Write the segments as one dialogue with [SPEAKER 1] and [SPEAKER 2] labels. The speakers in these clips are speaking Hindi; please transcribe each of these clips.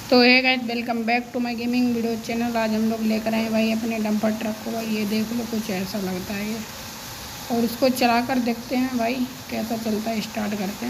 [SPEAKER 1] तो है guys, welcome back to my gaming video channel. आज हम लोग लेकर आए भाई अपने डंपर ट्रक को। भाई ये देख लो, कुछ ऐसा लगता है ये। और इसको चला कर देखते हैं भाई कैसा चलता है। स्टार्ट करते हैं।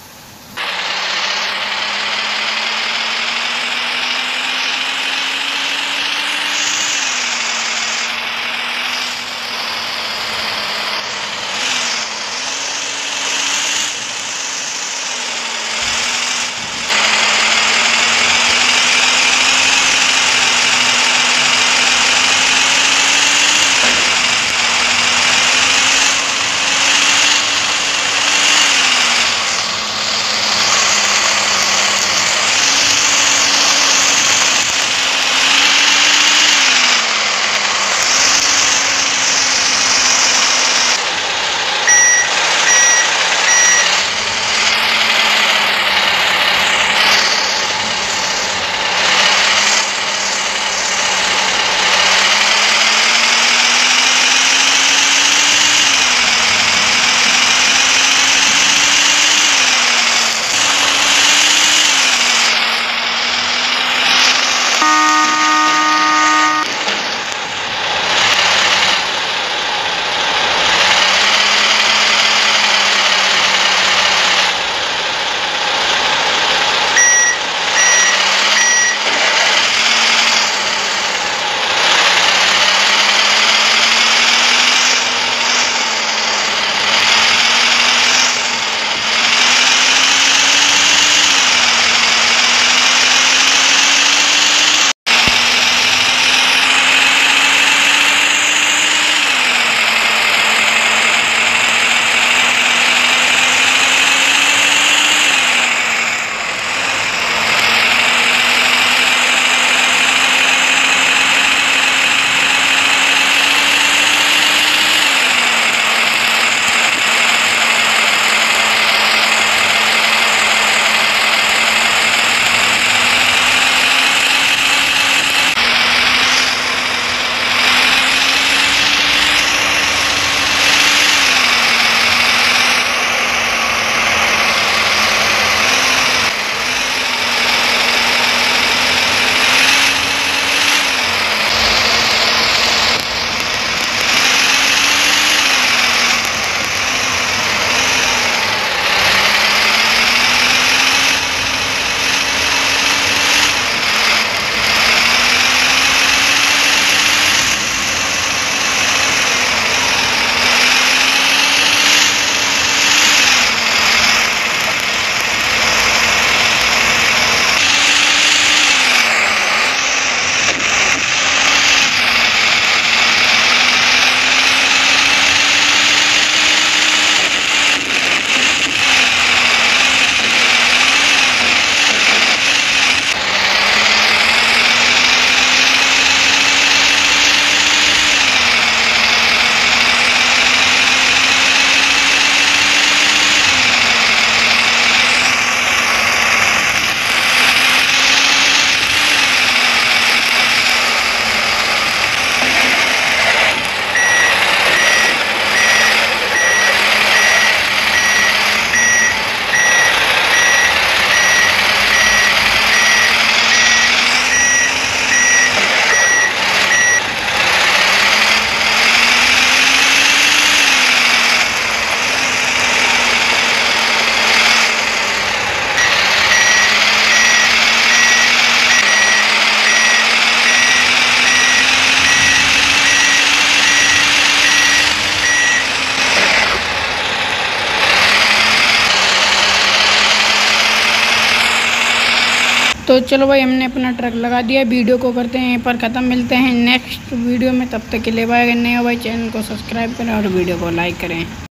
[SPEAKER 1] तो चलो भाई, हमने अपना ट्रक लगा दिया। वीडियो को करते हैं यहीं पर ख़त्म। मिलते हैं नेक्स्ट वीडियो में, तब तक के लिए बाय। अगर नए हो भाई, चैनल को सब्सक्राइब करें और वीडियो को लाइक करें।